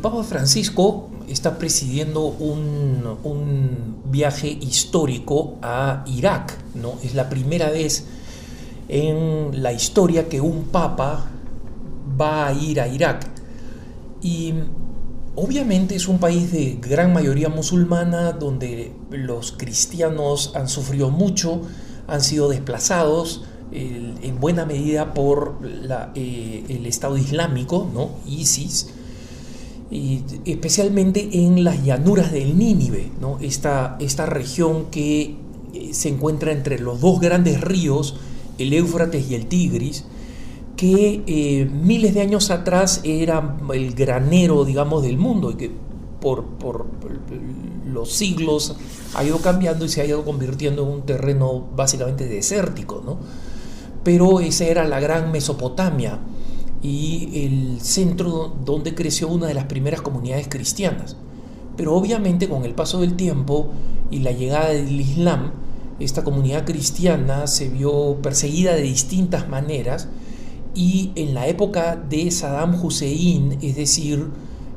Papa Francisco está presidiendo un viaje histórico a Irak, ¿no? Es la primera vez en la historia que un papa va a ir a Irak. Y obviamente es un país de gran mayoría musulmana, donde los cristianos han sufrido mucho, han sido desplazados en buena medida por el Estado Islámico, ¿no? ISIS, y especialmente en las llanuras del Nínive, ¿no? Esta región que se encuentra entre los dos grandes ríos, el Éufrates y el Tigris, que miles de años atrás era el granero, digamos, del mundo, y que por los siglos ha ido cambiando y se ha ido convirtiendo en un terreno básicamente desértico, ¿no? Pero esa era la gran Mesopotamia y el centro donde creció una de las primeras comunidades cristianas. Pero obviamente con el paso del tiempo y la llegada del Islam, esta comunidad cristiana se vio perseguida de distintas maneras, y en la época de Saddam Hussein, es decir,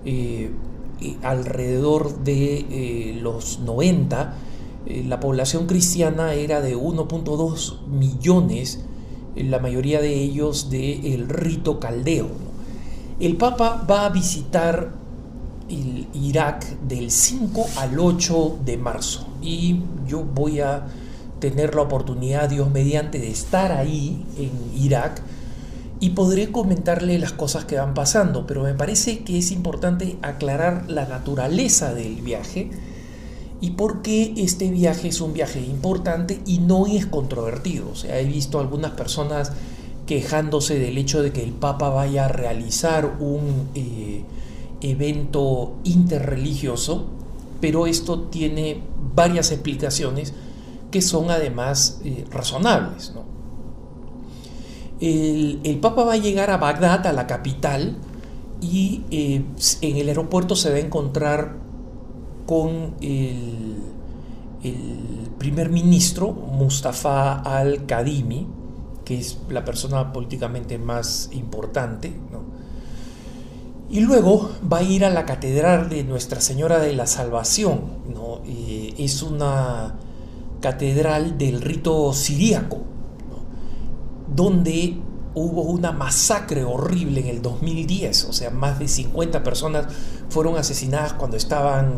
alrededor de los 90, la población cristiana era de 1.2 millones, la mayoría de ellos del rito caldeo, ¿no? El Papa va a visitar el Irak del 5 al 8 de marzo y yo voy a tener la oportunidad, Dios mediante, de estar ahí en Irak y podré comentarle las cosas que van pasando, pero me parece que es importante aclarar la naturaleza del viaje y por qué este viaje es un viaje importante y no es controvertido. O sea, he visto algunas personas quejándose del hecho de que el Papa vaya a realizar un evento interreligioso, pero esto tiene varias explicaciones que son además razonables, ¿no? El Papa va a llegar a Bagdad, a la capital, y en el aeropuerto se va a encontrar con el primer ministro Mustafa al-Kadhimi, que es la persona políticamente más importante, ¿no? Y luego va a ir a la catedral de Nuestra Señora de la Salvación, ¿no? Es una catedral del rito siríaco, ¿no? Donde hubo una masacre horrible en el 2010, o sea, más de 50 personas fueron asesinadas cuando estaban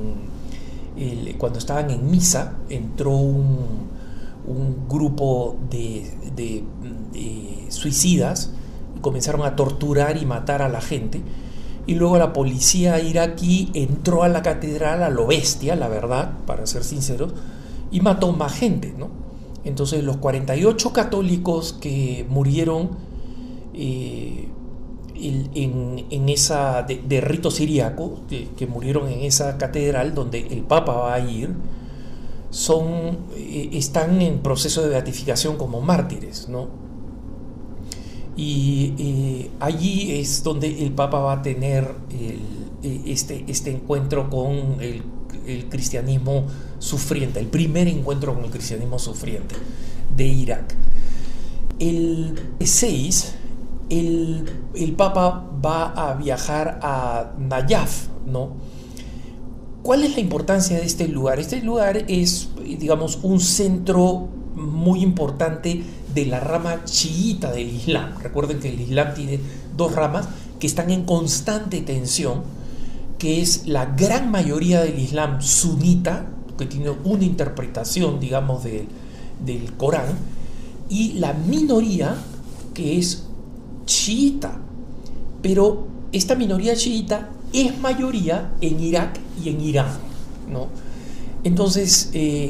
en misa. Entró un grupo de suicidas y comenzaron a torturar y matar a la gente, y luego la policía iraquí entró a la catedral a lo bestia, la verdad, para ser sinceros, y mató más gente, ¿no? Entonces los 48 católicos que murieron en esa de rito siríaco, que murieron en esa catedral donde el Papa va a ir, están en proceso de beatificación como mártires, ¿no? Y allí es donde el Papa va a tener este encuentro con el cristianismo sufriente, el primer encuentro con el cristianismo sufriente de Irak. El 6, el Papa va a viajar a Nayaf, ¿no? ¿Cuál es la importancia de este lugar? Este lugar es, digamos, un centro muy importante de la rama chiita del Islam. Recuerden que el Islam tiene dos ramas que están en constante tensión, que es la gran mayoría del Islam sunita, que tiene una interpretación, digamos, del Corán, y la minoría que es chiita. Pero esta minoría chiita es mayoría en Irak y en Irán, ¿no? Entonces,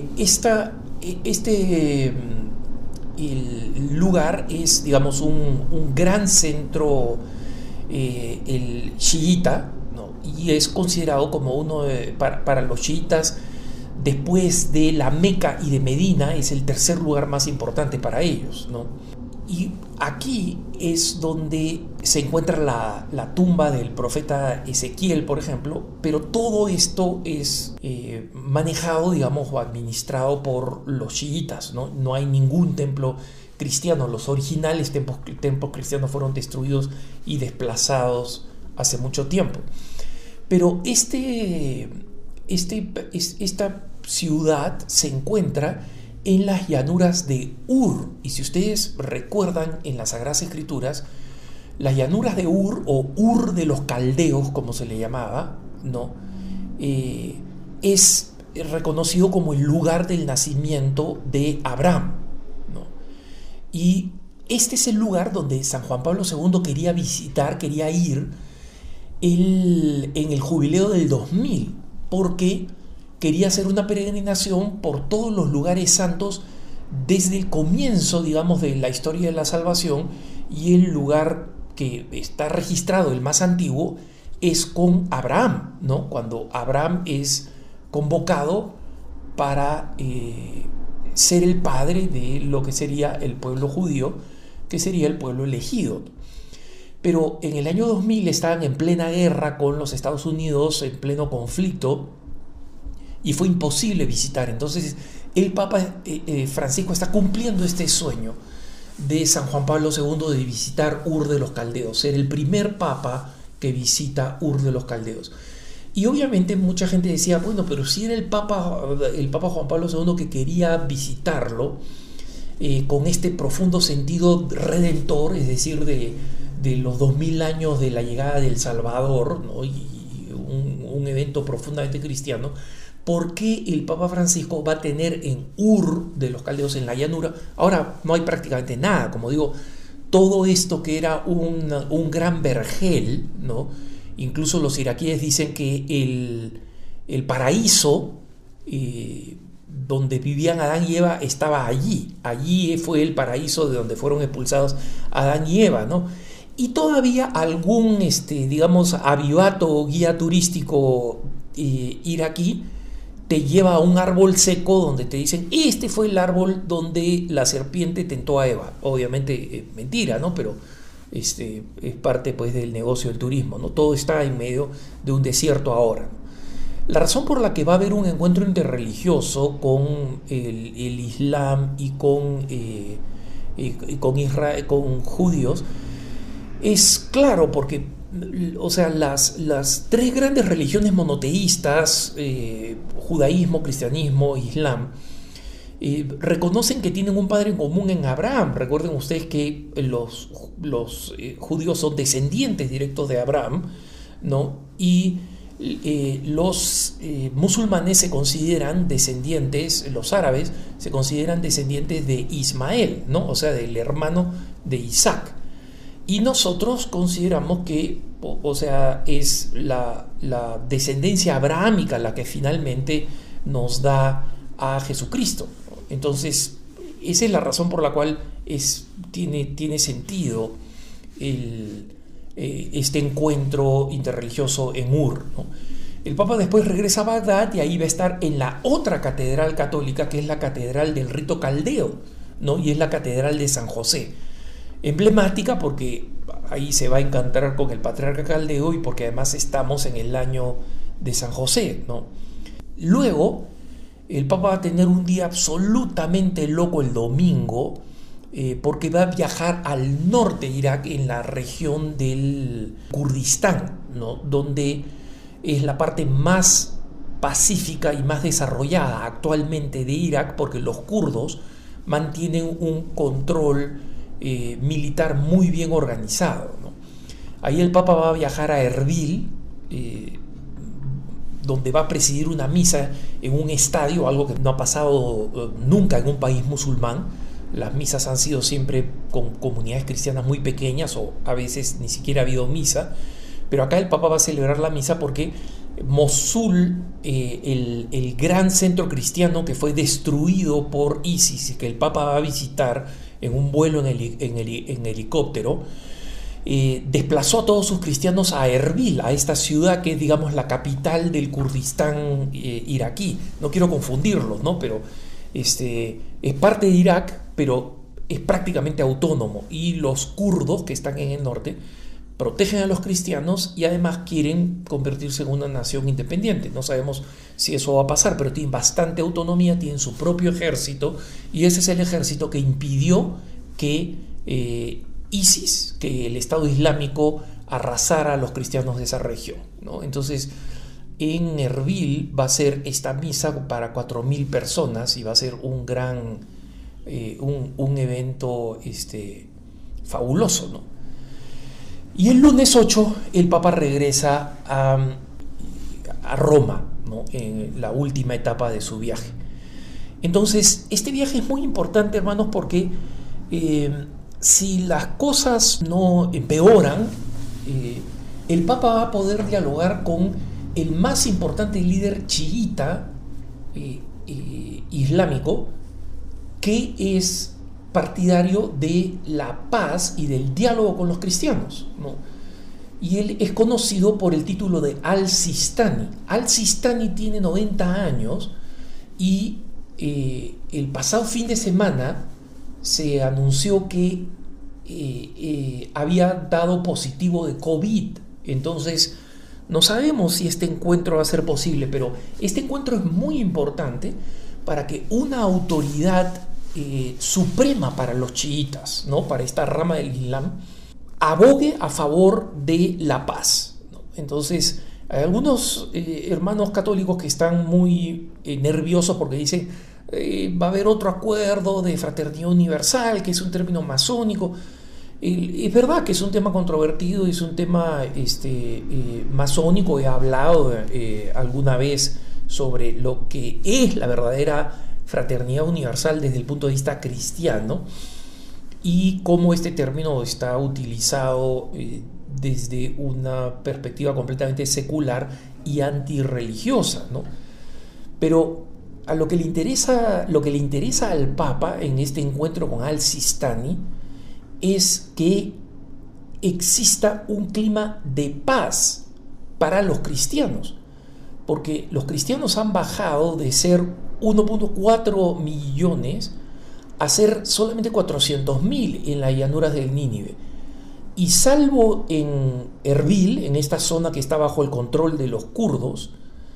el lugar es, digamos, un gran centro, el chiita, ¿no? Y es considerado como uno para los chiitas, después de la Meca y de Medina, es el tercer lugar más importante para ellos, ¿no? Y aquí es donde se encuentra la tumba del profeta Ezequiel, por ejemplo, pero todo esto es manejado, digamos, o administrado por los chiitas, ¿no? No hay ningún templo cristiano. Los originales templos cristianos fueron destruidos y desplazados hace mucho tiempo. Pero esta ciudad se encuentra en las llanuras de Ur. Y si ustedes recuerdan en las Sagradas Escrituras, las llanuras de Ur, o Ur de los Caldeos, como se le llamaba, ¿no? Es reconocido como el lugar del nacimiento de Abraham, ¿no? Y este es el lugar donde San Juan Pablo II quería visitar, quería ir en el jubileo del 2000, porque quería hacer una peregrinación por todos los lugares santos desde el comienzo, digamos, de la historia de la salvación, y el lugar que está registrado, el más antiguo, es con Abraham, ¿no? Cuando Abraham es convocado para ser el padre de lo que sería el pueblo judío, que sería el pueblo elegido. Pero en el año 2000 estaban en plena guerra con los Estados Unidos, en pleno conflicto, y fue imposible visitar. Entonces el Papa Francisco está cumpliendo este sueño de San Juan Pablo II de visitar Ur de los Caldeos, ser el primer Papa que visita Ur de los Caldeos. Y obviamente mucha gente decía, bueno, pero si era el Papa Juan Pablo II que quería visitarlo, con este profundo sentido redentor, es decir, de los 2000 años de la llegada del Salvador, ¿no? Y un evento profundamente cristiano, ¿por qué el Papa Francisco va a tener en Ur de los Caldeos, en la llanura? Ahora no hay prácticamente nada, como digo, todo esto que era un gran vergel, ¿no? Incluso los iraquíes dicen que el paraíso donde vivían Adán y Eva estaba allí. Allí fue el paraíso de donde fueron expulsados Adán y Eva, ¿no? Y todavía algún, digamos, avivato o guía turístico iraquí te lleva a un árbol seco donde te dicen, este fue el árbol donde la serpiente tentó a Eva. Obviamente mentira, ¿no? Pero es parte, pues, del negocio del turismo, ¿no? Todo está en medio de un desierto ahora. La razón por la que va a haber un encuentro interreligioso con el Islam y con Israel, con judíos, es claro, porque, o sea, las tres grandes religiones monoteístas, judaísmo, cristianismo, islam, reconocen que tienen un padre en común en Abraham. Recuerden ustedes que los judíos son descendientes directos de Abraham, ¿no? Y los musulmanes se consideran descendientes, los árabes se consideran descendientes de Ismael, ¿no? O sea, del hermano de Isaac. Y nosotros consideramos que, o sea, es la descendencia abrahámica la que finalmente nos da a Jesucristo. Entonces, esa es la razón por la cual tiene sentido este encuentro interreligioso en Ur, ¿no? El Papa después regresa a Bagdad y ahí va a estar en la otra catedral católica, que es la catedral del rito caldeo, ¿no? Y es la catedral de San José, emblemática porque ahí se va a encontrar con el patriarca caldeo y porque además estamos en el año de San José, ¿no? Luego el Papa va a tener un día absolutamente loco el domingo, porque va a viajar al norte de Irak, en la región del Kurdistán, ¿no? Donde es la parte más pacífica y más desarrollada actualmente de Irak, porque los kurdos mantienen un control militar muy bien organizado, ¿no? Ahí el Papa va a viajar a Erbil, donde va a presidir una misa en un estadio, algo que no ha pasado nunca en un país musulmán. Las misas han sido siempre con comunidades cristianas muy pequeñas, o a veces ni siquiera ha habido misa, pero acá el Papa va a celebrar la misa porque Mosul, el gran centro cristiano que fue destruido por ISIS y que el Papa va a visitar en un vuelo en helicóptero, desplazó a todos sus cristianos a Erbil, a esta ciudad que es, digamos, la capital del Kurdistán iraquí. No quiero confundirlos, ¿no? Pero es parte de Irak, pero es prácticamente autónomo. Y los kurdos, que están en el norte, protegen a los cristianos y además quieren convertirse en una nación independiente. No sabemos si eso va a pasar, pero tienen bastante autonomía, tienen su propio ejército, y ese es el ejército que impidió que ISIS, que el Estado Islámico, arrasar a los cristianos de esa región, ¿no? Entonces, en Erbil va a ser esta misa para 4.000 personas y va a ser un gran, un evento fabuloso, ¿no? Y el lunes 8 el Papa regresa a Roma, ¿no? En la última etapa de su viaje. Entonces, este viaje es muy importante, hermanos, porque si las cosas no empeoran, el Papa va a poder dialogar con el más importante líder chiita islámico, que es partidario de la paz y del diálogo con los cristianos, ¿no? Y él es conocido por el título de Al-Sistani. Al-Sistani tiene 90 años y el pasado fin de semana se anunció que había dado positivo de COVID. Entonces, no sabemos si este encuentro va a ser posible, pero este encuentro es muy importante para que una autoridad suprema para los chiitas, ¿no? Para esta rama del Islam, abogue a favor de la paz, ¿no? Entonces, hay algunos hermanos católicos que están muy nerviosos porque dicen va a haber otro acuerdo de fraternidad universal, que es un término masónico. Es verdad que es un tema controvertido, es un tema masónico. He hablado alguna vez sobre lo que es la verdadera fraternidad universal desde el punto de vista cristiano y cómo este término está utilizado desde una perspectiva completamente secular y antirreligiosa, ¿no? Pero a lo que le interesa al Papa en este encuentro con Al-Sistani es que exista un clima de paz para los cristianos, porque los cristianos han bajado de ser 1.4 millones a ser solamente 400.000 en las llanuras del Nínive. Y salvo en Erbil, en esta zona que está bajo el control de los kurdos,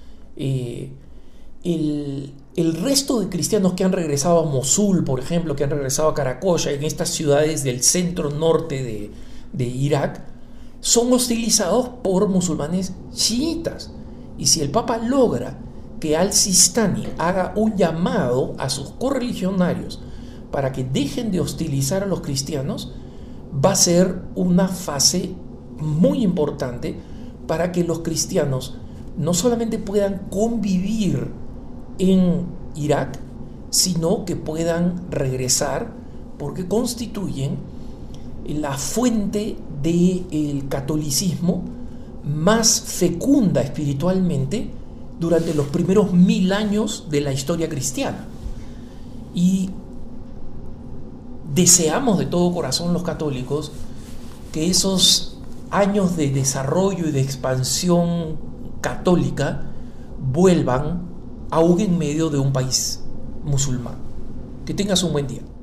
el resto de cristianos que han regresado a Mosul, por ejemplo, que han regresado a Karakoya, en estas ciudades del centro norte de Irak, son hostilizados por musulmanes chiitas. Y si el Papa logra que Al-Sistani haga un llamado a sus correligionarios para que dejen de hostilizar a los cristianos, va a ser una fase muy importante para que los cristianos no solamente puedan convivir en Irak, sino que puedan regresar, porque constituyen la fuente del catolicismo más fecunda espiritualmente durante los primeros 1000 años de la historia cristiana. Y deseamos de todo corazón los católicos que esos años de desarrollo y de expansión católica vuelvan aún en medio de un país musulmán. Que tengas un buen día.